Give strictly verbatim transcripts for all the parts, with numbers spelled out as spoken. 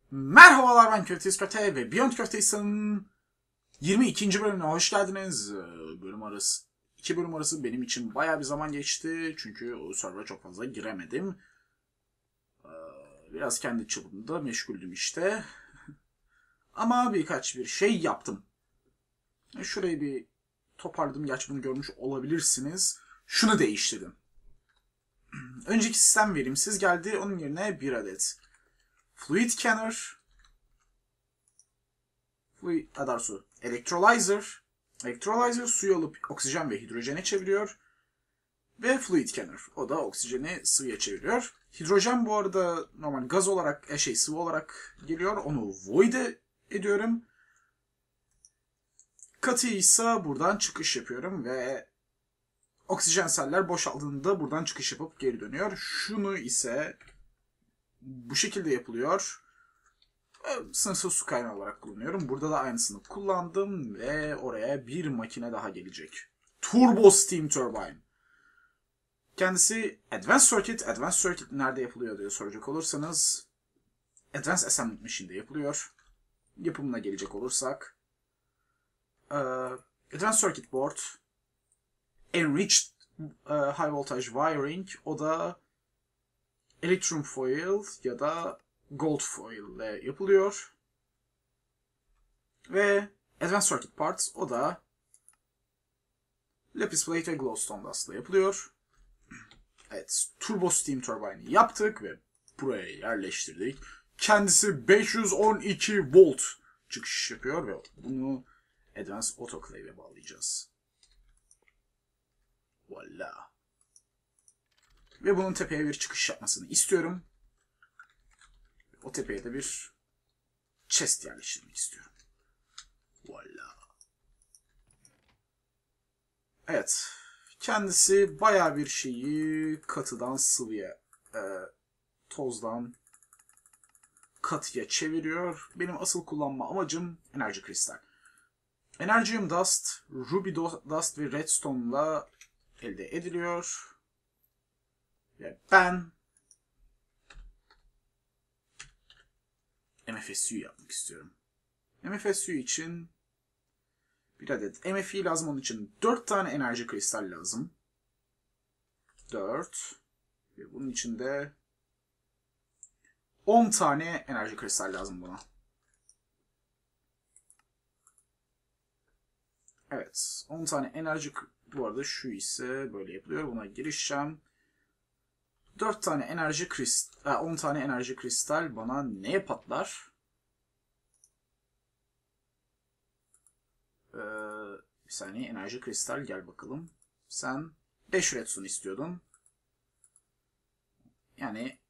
Merhabalar, ben Köfteyiz Köfte ve Beyond Köfteyiz'in yirmi ikinci bölümüne hoş geldiniz. Bölüm arası, iki bölüm arası benim için bayağı bir zaman geçti. Çünkü o server'a çok fazla giremedim. Biraz kendi çapımda meşguldüm işte. Ama birkaç bir şey yaptım. Şurayı bir toparladım. Gerçi bunu görmüş olabilirsiniz. Şunu değiştirdim. Önceki sistem verimsiz geldi. Onun yerine bir adet Fluid Canner, Fluid, daha su, Electrolyzer. Electrolyzer suyu alıp oksijen ve hidrojene çeviriyor. Ve Fluid Canner. O da oksijeni sıvıya çeviriyor. Hidrojen bu arada normal gaz olarak, şey sıvı olarak geliyor. Onu void ediyorum. Katı ise buradan çıkış yapıyorum ve oksijen seller boşaldığında buradan çıkış yapıp geri dönüyor. Şunu ise bu şekilde yapılıyor. Sınırsız su kaynağı olarak kullanıyorum. Burada da aynısını kullandım ve oraya bir makine daha gelecek. Turbo Steam Turbine. Kendisi Advanced Circuit. Advanced Circuit nerede yapılıyor diye soracak olursanız Advanced Assembly Machine'de yapılıyor. Yapımına gelecek olursak Advanced Circuit Board, Enriched High Voltage Wiring, o da Electrum Foil ya da Gold Foil ile yapılıyor. Ve Advanced Circuit Parts, o da Lapis Plate ve Glowstone Dust ile yapılıyor. Evet, Turbo Steam Turbine'i yaptık ve buraya yerleştirdik. Kendisi beş yüz on iki volt çıkış yapıyor ve bunu Advanced Autoclave'e bağlayacağız. Voila. Ve bunun tepeye bir çıkış yapmasını istiyorum. O tepeye de bir chest yerleştirmek istiyorum. Voila. Evet. Kendisi bayağı bir şeyi katıdan sıvıya, e, tozdan katıya çeviriyor. Benim asıl kullanma amacım enerji kristal. Enerjium Dust, Ruby Dust ve Redstone'la elde ediliyor. Ve ben M F S U yapmak istiyorum. M F S U için bir adet M F I lazım. Onun için dört tane enerji kristal lazım. dört. Ve bunun için de on tane enerji kristal lazım buna. Evet. on tane enerji... Bu arada şu ise böyle yapılıyor. Buna girişeceğim. dört tane enerji kristal... on tane enerji kristal bana neye patlar? Ee, bir saniye, enerji kristal gel bakalım. Sen beş redstone istiyordun. Yani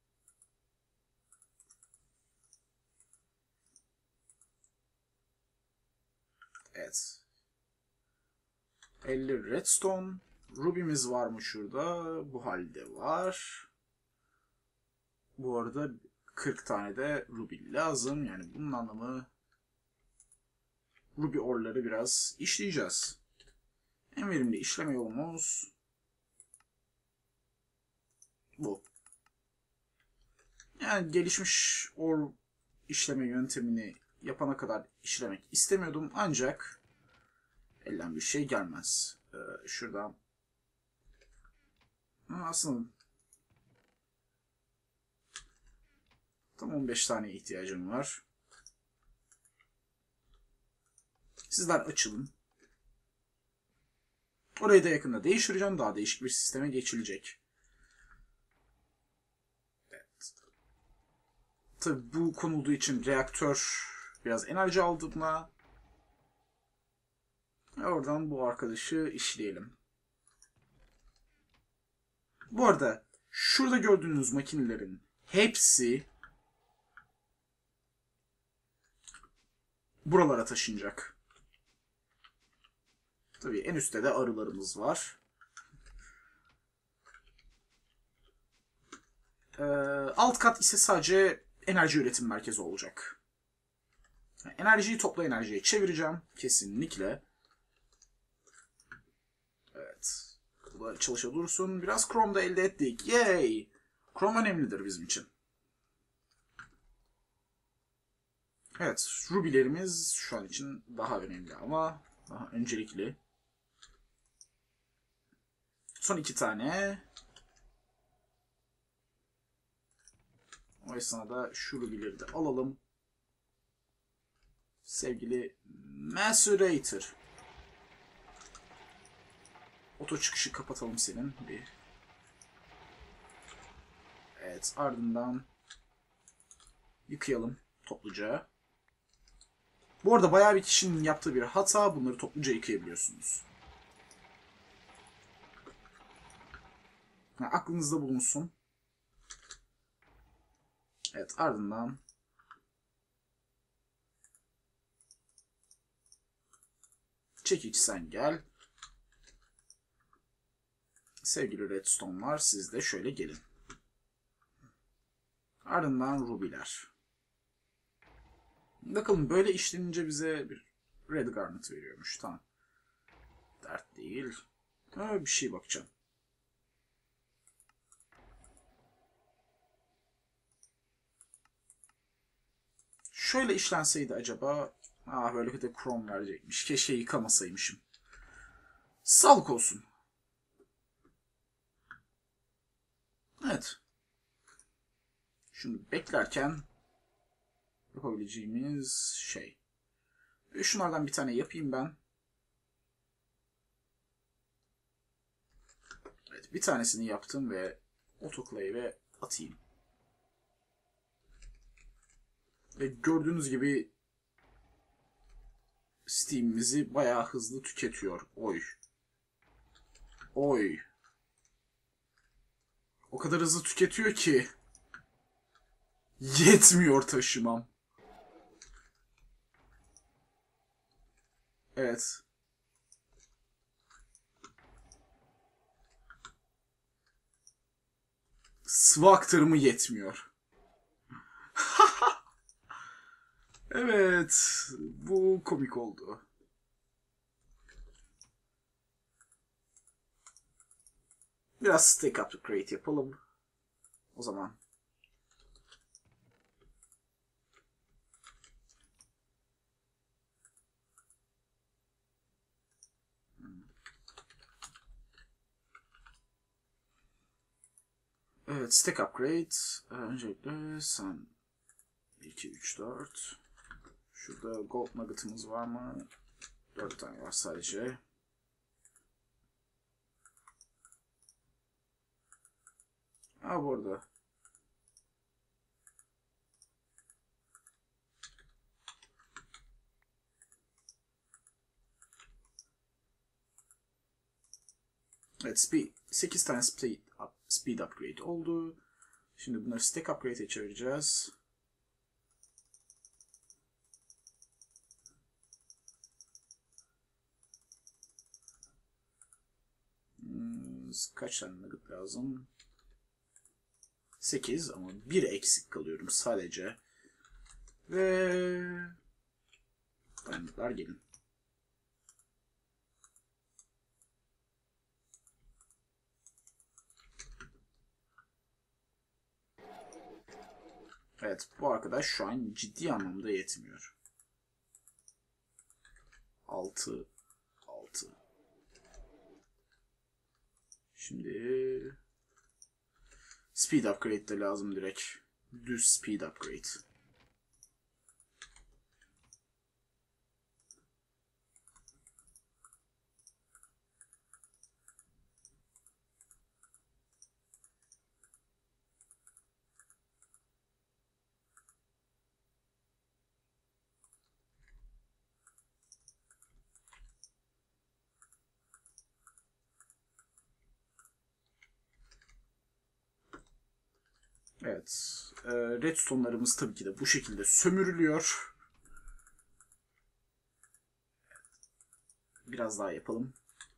evet. elli redstone. Ruby'miz var mı şurada? Bu halde var. Bu arada kırk tane de ruby lazım. Yani bunun anlamı ruby ore'ları biraz işleyeceğiz. En verimli işleme yolumuz bu. Yani gelişmiş ore işleme yöntemini yapana kadar işlemek istemiyordum. Ancak elden bir şey gelmez. Ee, şuradan aslında tam on beş tane ihtiyacım var. Sizler açılın. Orayı da yakında değiştireceğim. Daha değişik bir sisteme geçilecek. Evet. Tabii bu konulduğu için reaktör biraz enerji aldığımda oradan bu arkadaşı işleyelim. Bu arada şurada gördüğünüz makinelerin hepsi buralara taşınacak. Tabii en üstte de arılarımız var. Ee, alt kat ise sadece enerji üretim merkezi olacak. Yani enerjiyi toplu enerjiye çevireceğim kesinlikle. Evet. Bu da çalışa dursun. Biraz Chrome da elde ettik. Yay! Chrome önemlidir bizim için. Evet, ruby'lerimiz şu an için daha önemli ama daha öncelikli. Son iki tane. O esnada şu ruby'leri de alalım. Sevgili Macerator. Oto çıkışı kapatalım senin. Bir. Evet, ardından yıkayalım topluca. Bu arada bayağı bir kişinin yaptığı bir hata. Bunları topluca yıkayabiliyorsunuz. Yani aklınızda bulunsun. Evet, ardından çekiç sen gel. Sevgili redstone'lar, siz de şöyle gelin. Ardından ruby'ler. Bakalım böyle işlenince bize bir red garnet veriyormuş. Tamam. Dert değil. Ha, bir şey bakacağım. Şöyle işlenseydi acaba... Ah, böyle de chrome verecekmiş. Keşke yıkamasaymışım. Sağlık olsun. Evet. Şimdi beklerken yapabileceğimiz şey. Şunlardan bir tane yapayım ben. Evet, bir tanesini yaptım ve autoclave'e atayım. Ve gördüğünüz gibi Steam'imizi bayağı hızlı tüketiyor. Oy. Oy. O kadar hızlı tüketiyor ki yetmiyor taşımam. Evet. Sıvı aktarımı yetmiyor. Evet. Bu komik oldu. Biraz stack upgrade yapalım. O zaman. Evet, stack upgrade. Öncelikle sen iki, üç, dört. Şurada gold nugget'ımız var mı? dört tane var sadece. Ha, bu arada. Evet, speed, sekiz tane speed, up, speed upgrade oldu. Şimdi bunları stack upgrade'e çevireceğiz. Hmm, kaç tane nugget lazım? sekiz ama bir eksik kalıyorum sadece. Ve dayanıklar gelin. Evet, bu arkadaş şu an ciddi anlamda yetmiyor. altı, altı. Şimdi speed upgrade de lazım direkt. Düz speed upgrade. Evet. E, redstone'larımız tabii ki de bu şekilde sömürülüyor. Biraz daha yapalım.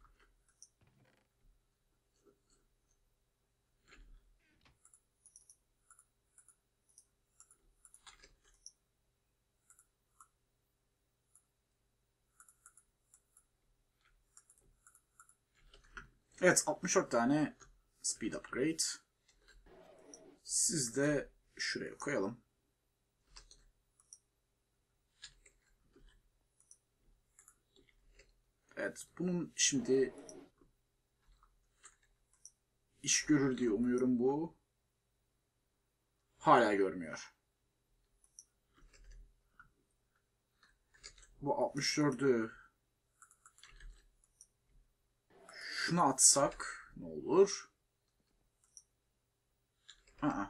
Evet, altmış dört tane speed upgrade. Siz de şuraya koyalım. Evet, bunun şimdi iş görür diye umuyorum bu. Hala görmüyor. Bu altmış dördü şuna atsak ne olur? Aa.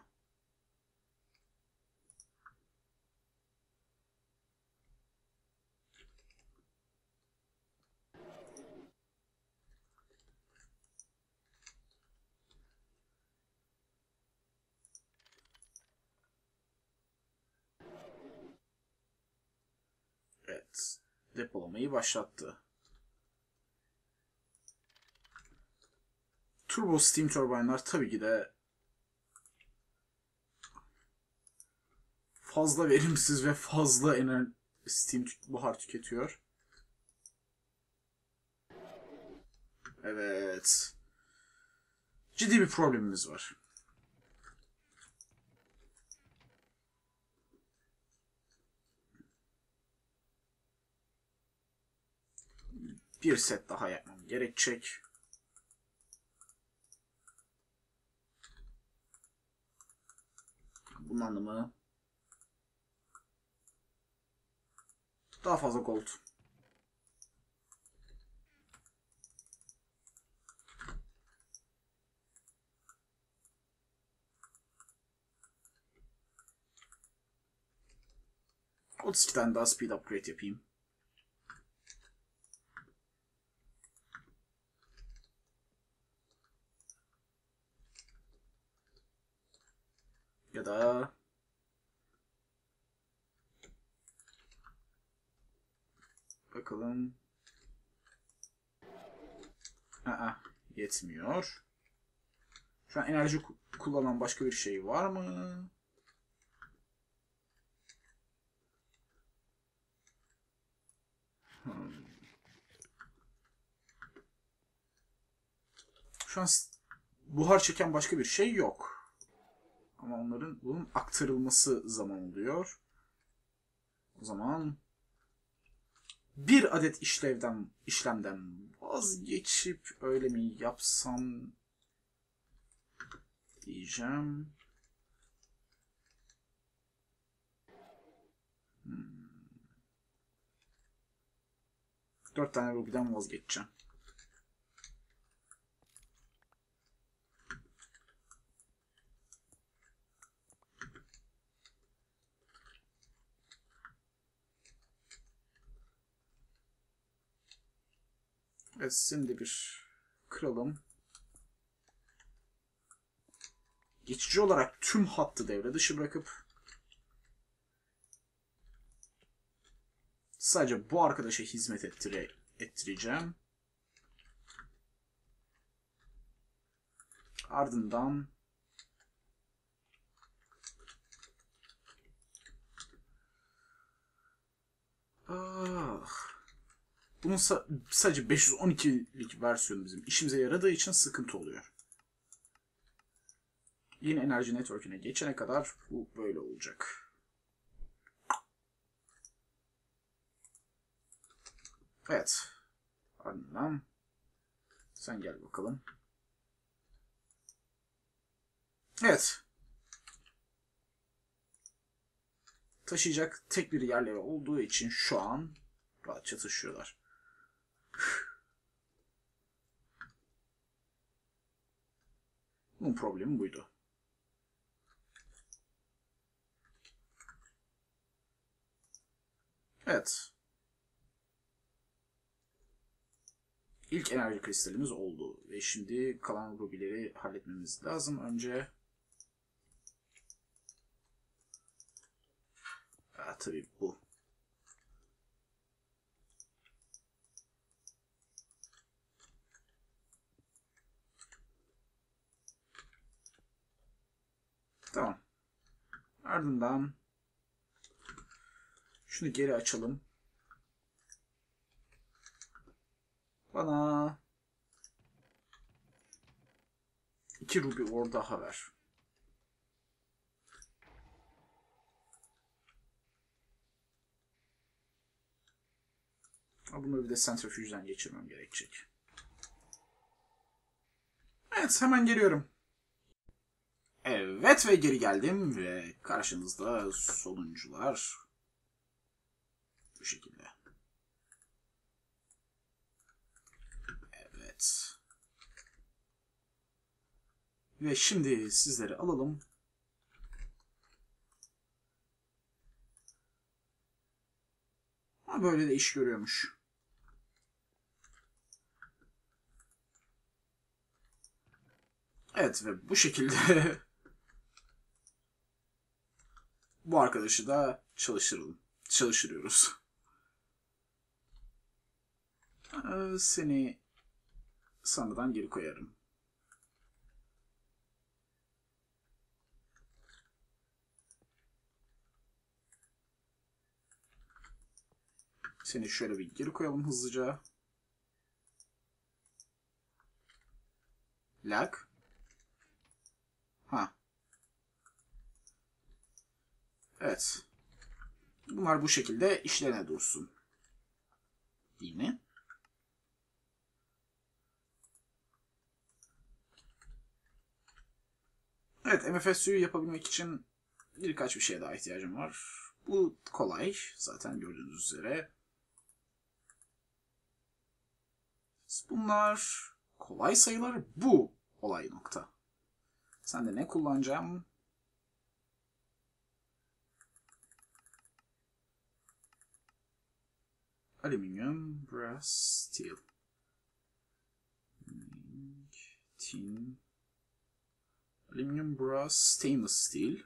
Evet. Depolamayı başlattı. Turbo steam turbinler tabii ki de fazla verimsiz ve fazla enerji steam buhar tüketiyor. Evet. Ciddi bir problemimiz var. Bir set daha yapmam gerekecek. Bunun anlamı daha fazla gold. otuz iki tane daha speed upgrade yapayım. Ya da bakalım. Aa, yetmiyor. Şu an enerji kullanan başka bir şey var mı? Hmm. Şu an buhar çeken başka bir şey yok. Ama onların bunun aktarılması zaman oluyor. O zaman bir adet işlevden işlemden vazgeçip öyle mi yapsam diyeceğim. Hmm. Dört tane rubiden vazgeçeceğim. Evet, şimdi bir kıralım. Geçici olarak tüm hattı devre dışı bırakıp sadece bu arkadaşa hizmet ettire, ettireceğim. Ardından ah, bunun sa sadece beş yüz on ikilik versiyonu bizim işimize yaradığı için sıkıntı oluyor. Yeni enerji network'üne geçene kadar bu böyle olacak. Evet. Ardından sen gel bakalım. Evet. Taşıyacak tek bir yerleri olduğu için şu an rahatça taşıyorlar. Bunun problemi buydu. Evet. İlk enerji kristalimiz oldu. Ve şimdi kalan rubileri halletmemiz lazım. Önce ha, tabii bu. Tamam. Ardından şunu geri açalım. Bana iki ruby ore daha ver. Bunu bir de centrifuge'den geçirmem gerekecek. Evet, hemen geliyorum. Evet ve geri geldim ve karşınızda sonuncular bu şekilde. Evet. Ve şimdi sizleri alalım. Ha, böyle de iş görüyormuş. Evet ve bu şekilde bu arkadaşı da çalıştıralım. Çalıştırıyoruz. Ee, seni sanırdan geri koyarım. Seni şöyle bir geri koyalım hızlıca. Lag. Ha. Evet. Bunlar bu şekilde işlerine dursun. Değil mi? Evet, M F S'yi yapabilmek için birkaç bir şeye daha ihtiyacım var. Bu kolay. Zaten gördüğünüz üzere. Bunlar kolay sayılar. Bu olay nokta. Sen de ne kullanacağım? Alüminyum, brass, steel. Tin. Alüminyum, brass, stainless steel.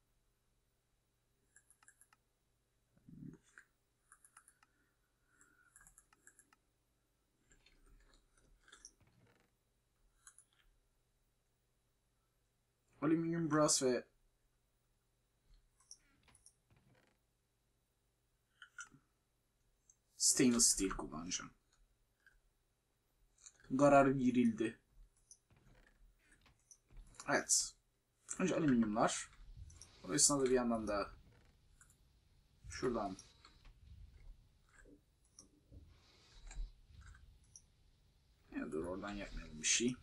Alüminyum, brass ve stainless steel kullanacağım. Karar verildi. Evet. Önce alüminyumlar. O esnada bir yandan da şuradan ya dur oradan yapmayalım bir şey.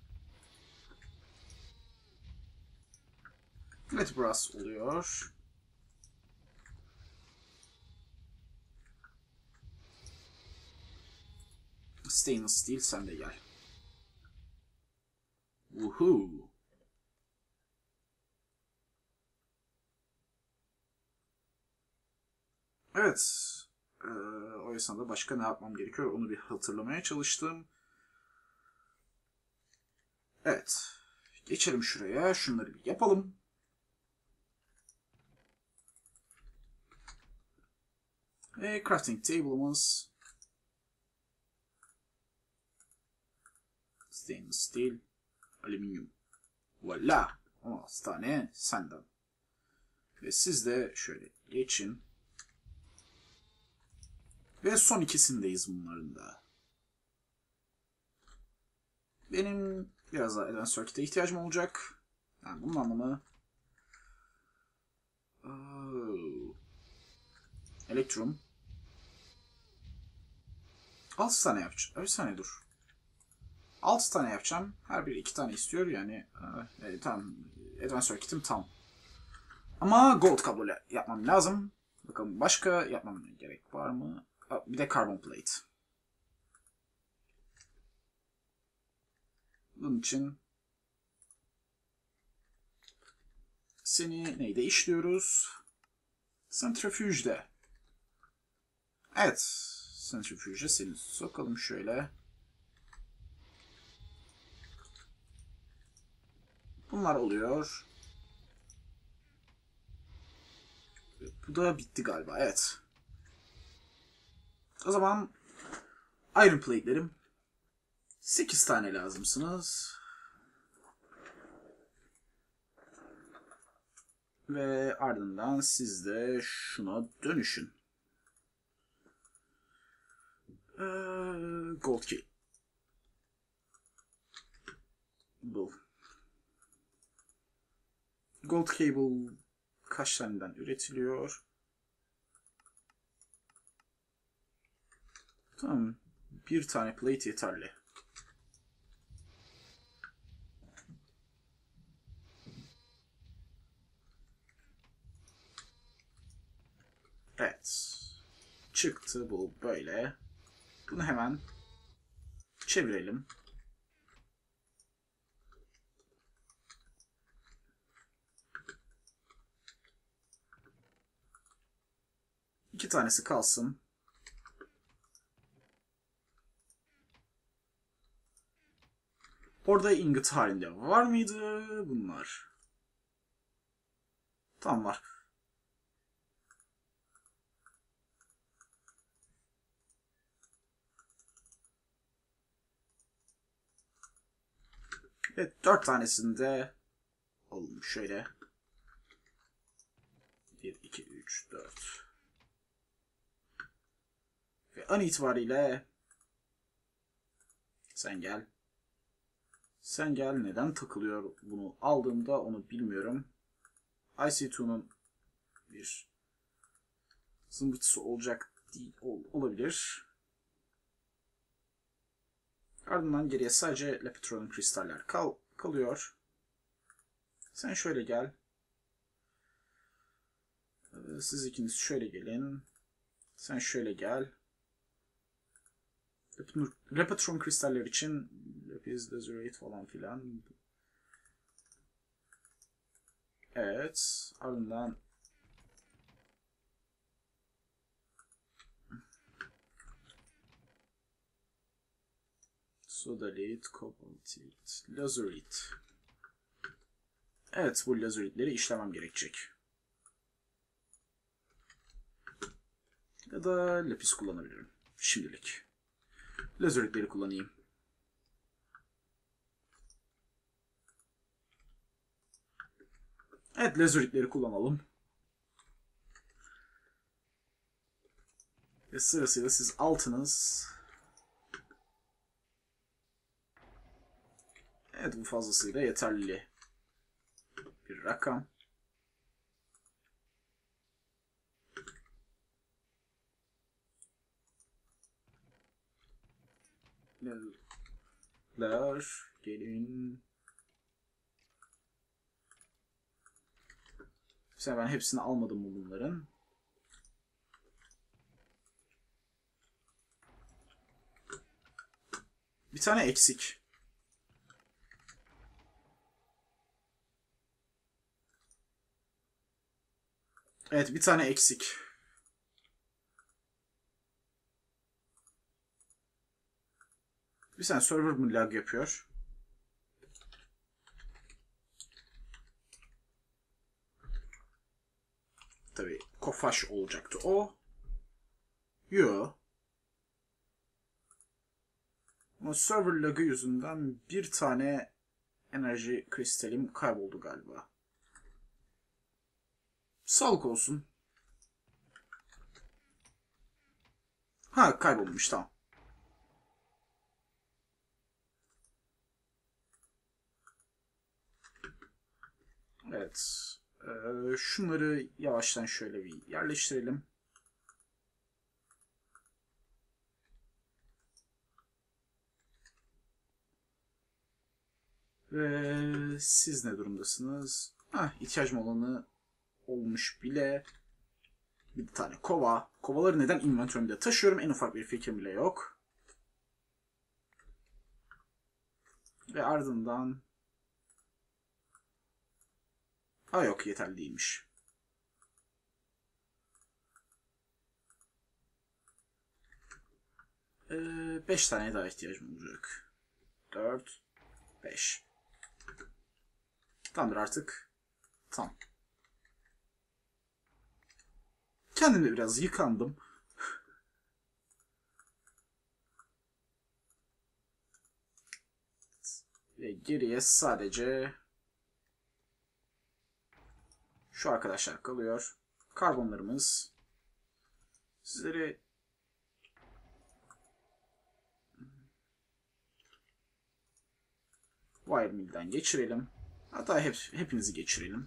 Evet, brass oluyor. Stainless steel, sen de gel. Woohoo. Evet. Ee, o esnada başka ne yapmam gerekiyor onu bir hatırlamaya çalıştım. Evet. Geçelim şuraya. Şunları bir yapalım. Ve crafting table'ımız stainless steel, alüminyum. Voila. on altı tane senden. Ve siz de şöyle geçin. Ve son ikisindeyiz bunların da. Benim biraz daha Advanced Circuit'e ihtiyacım olacak. Yani bunun anlamı oh. Elektrum. altı tane yapacağım. Bir saniye dur. altı tane yapacağım. Her biri iki tane istiyor. Yani e, tamam. Advanced Circuit'im tam. Ama gold kablo yapmam lazım. Bakalım başka yapmam gerek var mı? Bir de carbon plate. Bunun için seni neyde işliyoruz? Centrifuge'de. Evet. Centrifuge'e seni sokalım şöyle. Bunlar oluyor. Bu da bitti galiba. Evet. O zaman iron plate'lerim sekiz tane lazımsınız. Ve ardından siz de şuna dönüşün. Ee, gold key. Bu. Gold cable kaç taneden üretiliyor? Tamam. Bir tane plate yeterli. Evet. Çıktı bu böyle. Bunu hemen çevirelim. İki tanesi kalsın. Orada ingot halinde var mıydı bunlar? Tamam, var. Evet, dört tanesinde alalım şöyle. Bir, iki, üç, dört. Ve an itibariyle sen gel. Sen gel. Neden takılıyor bunu aldığımda onu bilmiyorum. I C iki'nun bir zımbırtısı olacak değil, ol, olabilir. Ardından geriye sadece Lepetron'un kristaller kal, kalıyor. Sen şöyle gel. Siz ikiniz şöyle gelin. Sen şöyle gel. Lepetron kristaller için Lapis Lazurite falan filan. Evet. Ardından Sodalite, Cobaltite, Lazurite. Evet, bu Lazuritleri işlemem gerekecek. Ya da Lapis kullanabilirim. Şimdilik. Lazuritleri kullanayım. Evet, lazuritleri kullanalım. Ve sırasıyla siz altınız. Evet, bu fazlasıyla yeterli bir rakam. Neler gelin. Mesela ben hepsini almadım mı bunların? Bir tane eksik. Evet, bir tane eksik. Bir tane server mı lag yapıyor? Tabii Kofaş olacaktı o. Yo. Ama server lagı yüzünden bir tane enerji kristalim kayboldu galiba. Sağlık olsun. Ha, kaybolmuş, tamam. Evet. Ee, şunları yavaştan şöyle bir yerleştirelim. Ve siz ne durumdasınız? Hah, ihtiyacım olanı olmuş bile. Bir tane kova. Kovaları neden inventörümde taşıyorum? En ufak bir fikrim bile yok. Ve ardından... Ha yok, yeterli değilmiş. Ee, beş tane daha ihtiyacım olacak. Dört, beş. Tamamdır artık. Tamam. Kendimde biraz yıkandım. Ve geriye sadece şu arkadaşlar kalıyor. Karbonlarımız. Sizleri Wire Mill'den geçirelim. Hatta hep, hepinizi geçirelim.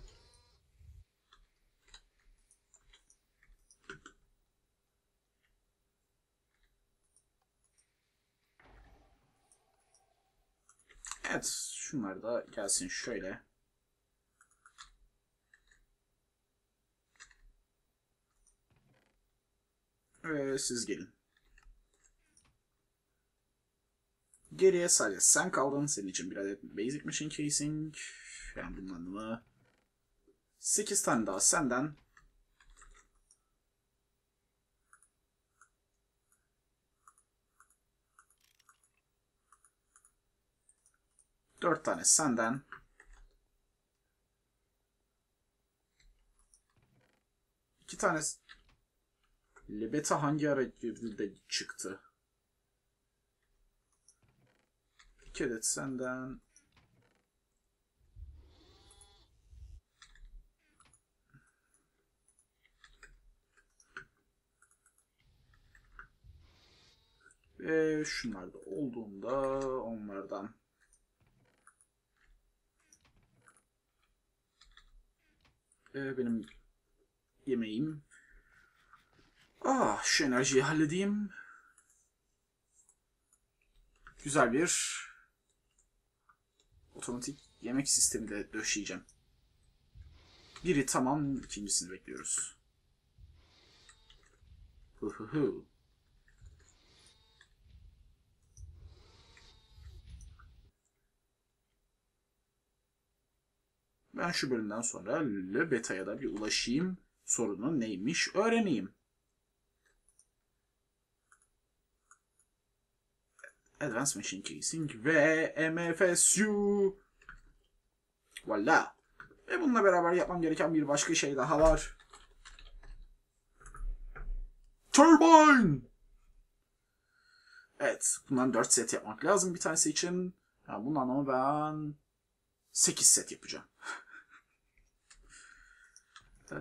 Evet, şunlar da gelsin şöyle. Ve siz gelin. Geriye sadece sen kaldın. Senin için bir adet Basic Machine Casing. Yani bunun anlamı sekiz tane daha senden. dört tane senden. iki tane Lebeta hangi ara girdi çıktı? iki adet senden. Ve şunlar da olduğunda onlardan. Ee, benim yemeğim. Ah, şu enerjiyi halledeyim. Güzel bir otomatik yemek sistemi de döşeyeceğim. Biri tamam, ikincisini bekliyoruz. Hı hı hı. Ben şu bölümden sonra Le Beta'ya da bir ulaşayım. Sorunun neymiş öğreneyim. Advanced Machine Casing ve M F S U. Voila. Ve bununla beraber yapmam gereken bir başka şey daha var. Turbine. Evet. Bundan dört set yapmak lazım bir tanesi için. Yani bunun anlamı ben sekiz set yapacağım. ee...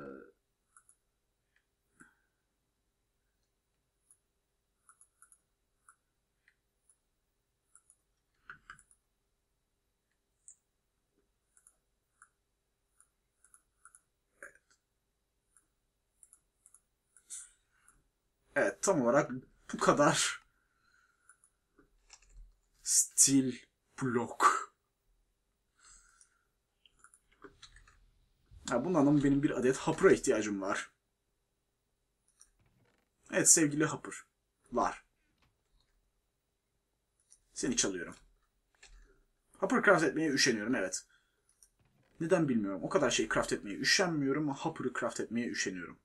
Evet, tam olarak bu kadar. Steel blok. Ha, bunun anlamı benim bir adet Hopper'a ihtiyacım var. Evet sevgili Hopper. Var. Seni çalıyorum. Hopper craft etmeye üşeniyorum, evet. Neden bilmiyorum. O kadar şey craft etmeye üşenmiyorum ama Hopper'ı craft etmeye üşeniyorum.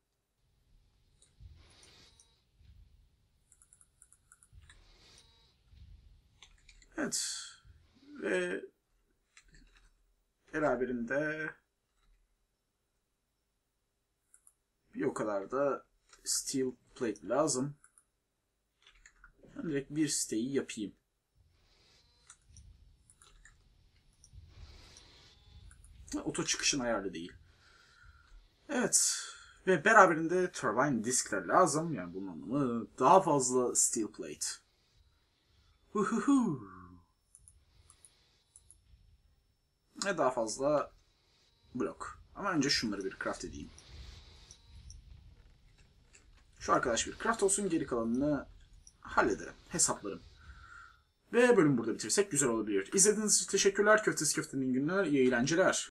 Evet. Ve beraberinde bir o kadar da steel plate lazım. Ben direkt bir siteyi yapayım. Oto çıkışın ayarlı değil. Evet. Ve beraberinde turbine diskler lazım. Yani bunun anlamı daha fazla steel plate. Huhuhu. Ve daha fazla blok. Ama önce şunları bir craft edeyim. Şu arkadaş bir craft olsun, geri kalanını hallederim, hesaplarım. Ve bölüm burada bitirsek güzel olabilir. İzlediğiniz için teşekkürler. Köftesi köftenin günler, iyi eğlenceler.